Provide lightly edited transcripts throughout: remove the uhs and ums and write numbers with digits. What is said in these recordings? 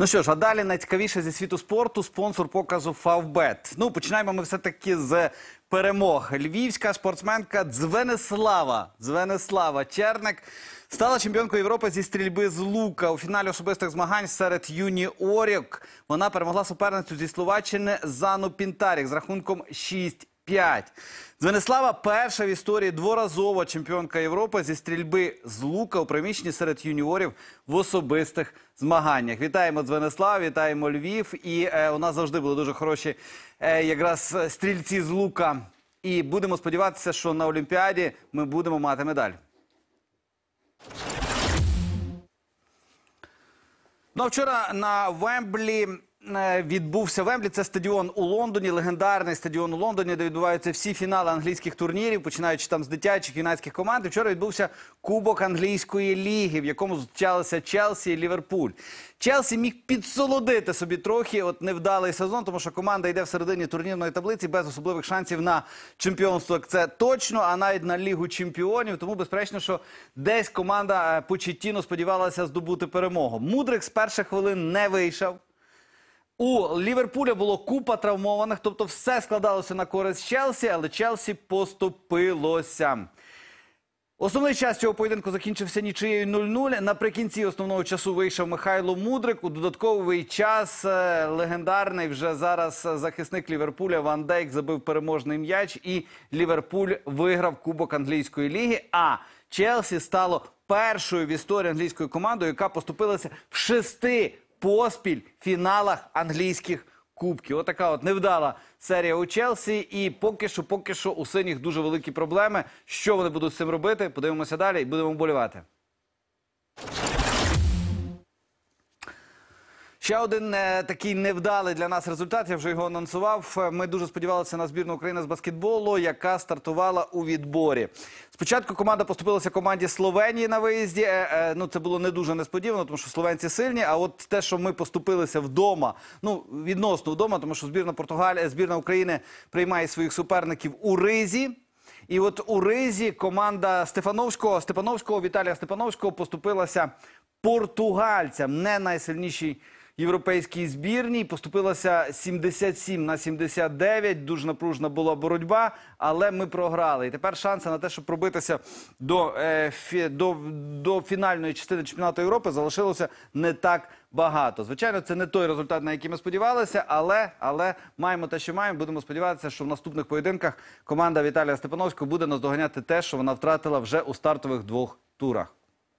Ну що ж, а далі найцікавіше зі світу спорту – спонсор показу Фавбет. Ну, починаємо ми все-таки з перемог. Львівська спортсменка Дзвенислава Черник стала чемпіонкою Європи зі стрільби з лука. У фіналі особистих змагань серед юніорів вона перемогла суперницю зі Словаччини Зану Пінтарік з рахунком 6-5. Дзвенислава – перша в історії дворазова чемпіонка Європи зі стрільби з лука у приміщенні серед юніорів в особистих змаганнях. Вітаємо Дзвениславу, вітаємо Львів. І у нас завжди були дуже хороші якраз стрільці з лука. І будемо сподіватися, що на Олімпіаді ми будемо мати медаль. Ну, вчора на Вемблі відбувся Вемблі. Це стадіон у Лондоні, легендарний стадіон у Лондоні, де відбуваються всі фінали англійських турнірів, починаючи там з дитячих, юнацьких команд. І вчора відбувся Кубок англійської ліги, в якому зустрічалися Челсі і Ліверпуль. Челсі міг підсолодити собі трохи невдалий сезон, тому що команда йде в середині турнірної таблиці без особливих шансів на чемпіонство. Це точно, а навіть на Лігу чемпіонів. Тому, безперечно, що десь команда Почеттіно сподівалася здобути перемогу. Мудрик з перших хвилин не вийшов. У Ліверпуля було купа травмованих, тобто все складалося на користь Челсі, але Челсі поступилося. Основний час цього поєдинку закінчився нічиєю 0-0. Наприкінці основного часу вийшов Михайло Мудрик. У додатковий час легендарний вже зараз захисник Ліверпуля Ван Дейк забив переможний м'яч, і Ліверпуль виграв Кубок англійської ліги, а Челсі стало першою в історії англійською командою, яка поступилася в 6 поспіль фіналах англійських кубків. Отака от невдала серія у Челсі. І поки що у синіх дуже великі проблеми. Що вони будуть з цим робити? Подивимося далі і будемо вболівати. Ще один такий невдалий для нас результат, я вже його анонсував. Ми дуже сподівалися на збірну України з баскетболу, яка стартувала у відборі. Спочатку команда поступилася команді Словенії на виїзді. Ну, це було не дуже несподівано, тому що словенці сильні. А от те, що ми поступилися вдома, ну, відносно вдома, тому що збірна України приймає своїх суперників у Ризі. І от у Ризі команда Віталія Степановського поступилася португальцям, не найсильнішій європейській збірній. Поступилася 77-79, дуже напружена була боротьба, але ми програли. І тепер шанси на те, щоб пробитися до фінальної частини чемпіонату Європи залишилося не так багато. Звичайно, це не той результат, на який ми сподівалися, але маємо те, що маємо. Будемо сподіватися, що в наступних поєдинках команда Віталія Степановського буде наздоганяти те, що вона втратила вже у стартових 2 турах.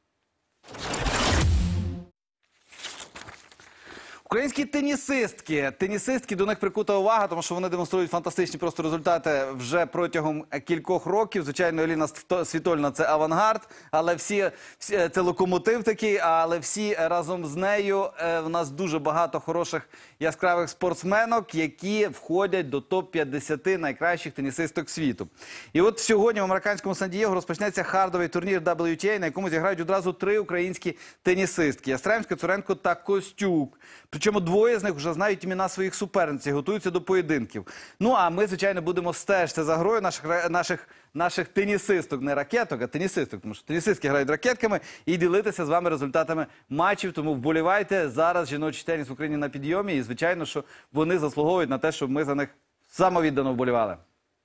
Українські тенісистки, до них прикута увага, тому що вони демонструють фантастичні просто результати вже протягом кількох років. Звичайно, Еліна Світоліна – це авангард, але це локомотив такий, але всі разом з нею в нас дуже багато хороших яскравих спортсменок, які входять до топ-50 найкращих тенісисток світу. І от сьогодні в американському Сан-Дієго розпочнеться хардовий турнір WTA, на якому зіграють одразу 3 українські тенісистки – Ястремська, Цуренко та Костюк. Причому 2 з них вже знають імена своїх суперниць і готуються до поєдинків. Ну, а ми, звичайно, будемо стежити за грою наших тенісисток, не ракеток, а тенісисток, тому що тенісистки грають ракетками, і ділитися з вами результатами матчів. Тому вболівайте, зараз жіночий теніс в Україні на підйомі, і, звичайно, що вони заслуговують на те, щоб ми за них самовіддано вболівали.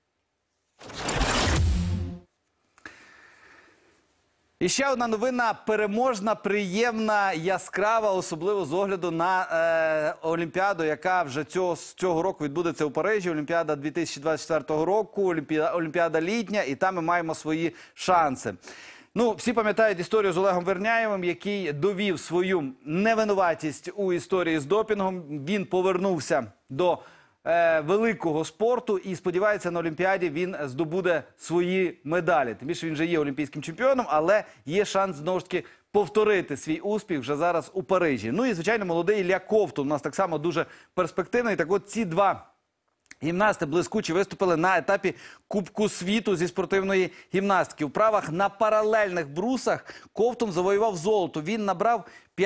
І ще одна новина – переможна, приємна, яскрава, особливо з огляду на Олімпіаду, яка вже цього року відбудеться у Парижі. Олімпіада 2024 року, Олімпіада літня, і там ми маємо свої шанси. Ну, всі пам'ятають історію з Олегом Верняєвим, який довів свою невинуватість у історії з допінгом. Він повернувся до великого спорту і сподівається, на Олімпіаді він здобуде свої медалі. Тим більше він вже є олімпійським чемпіоном, але є шанс знову ж таки повторити свій успіх вже зараз у Парижі. Ну і, звичайно, молодий Ілля Ковтун у нас так само дуже перспективний. Так от ці 2 гімнасти блискучі виступили на етапі Кубку світу зі спортивної гімнастики. У вправах на паралельних брусах Ковтун завоював золото. Він набрав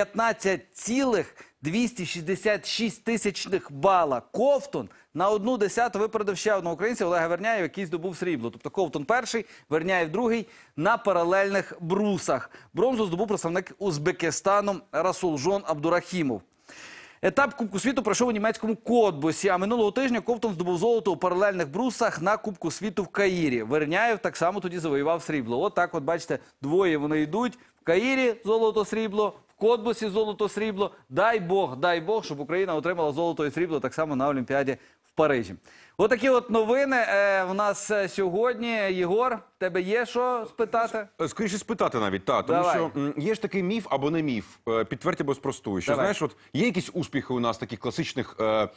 15,266 тисячних бала. Ковтун на 1/10 випередив ще одного українця Олега Верняєва, який здобув срібло. Тобто Ковтун перший, Верняєв другий на паралельних брусах. Бронзу здобув представник Узбекистану Расулжон Абдурахімов. Етап Кубку світу пройшов у німецькому Котбусі, а минулого тижня Ковтун здобув золото у паралельних брусах на Кубку світу в Каїрі. Верняєв так само тоді завоював срібло. От так от, бачите, двоє вони йдуть. В Каїрі золото-срібло, в Котбусі золото-срібло. Дай Бог, щоб Україна отримала золото і срібло так само на Олімпіаді в Парижі. Отакі от новини у нас сьогодні. Єгор, в тебе є що спитати? Скоріше спитати навіть, так. Тому Давай. що є ж такий міф або не міф, підтвердь або спростуй. Що, Давай. знаєш, от є якісь успіхи у нас в таких класичних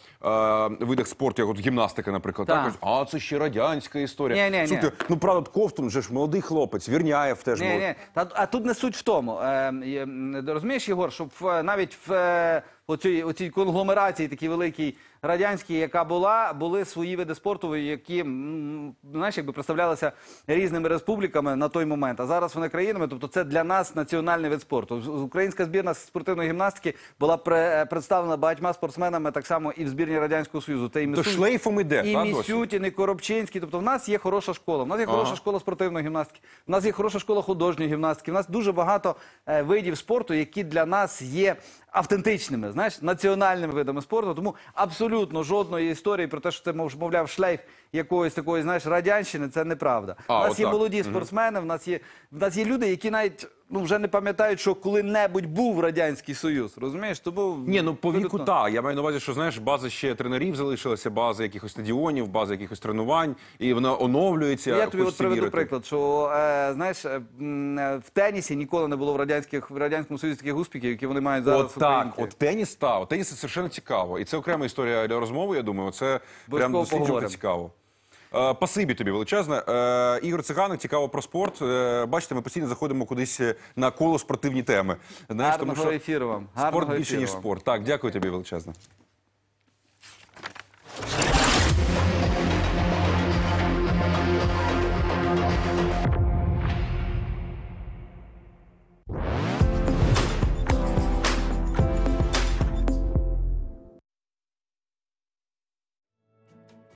видах спорту, як от гімнастика, наприклад. Так. Так, кажуть, це ще радянська історія. Ні. Слухайте, ну, правда, Ковтун вже ж молодий хлопець, Вірняєв теж молодий. Ні. А тут не суть в тому. Розумієш, Єгор, щоб навіть в оцій конгломерації такій великій радянській, яка були свої види спорту, які, знаєш, якби представлялися різними республіками на той момент, а зараз вони країнами, тобто це для нас національний вид спорту. Українська збірна з спортивної гімнастики була представлена багатьма спортсменами так само і в збірні Радянського Союзу. Це То шлейфом іде, і так, Місютін, і Коробчинський. Тобто в нас є хороша школа. В нас є хороша школа спортивної гімнастики. В нас є хороша школа художньої гімнастики. В нас дуже багато видів спорту, які для нас є автентичними, знаєш, національними видами спорту. Тому абсолютно жодної історії про те, що це, мовляв, шлейф якоїсь такої, знаєш, радянщини, це неправда. У нас є молоді спортсмени, в нас є люди, які навіть вже не пам'ятають, що коли-небудь був Радянський Союз, розумієш? Тому Ні, ну по віку абсолютно. так. Я маю на увазі, що, знаєш, база ще тренерів залишилася, база якихось стадіонів, база якихось тренувань, і вона оновлюється. Я тобі от хочеться приведу вірити. приклад, що, знаєш, в тенісі ніколи не було в Радянському Союзі таких успіхів, які вони мають зараз в Україні. От теніс, так, теніс це совершенно цікаво. І це окрема історія для розмови, я думаю, це прям досліджувати поговоримо. цікаво. Пасибі тобі величезне. Ігор Циганик, цікаво про спорт. Бачите, ми постійно заходимо кудись на коло спортивні теми. Знаєш, Гарного ефіру вам. Спорт Гарного більше, ефіру ніж вам. спорт. Так, дякую тобі величезне.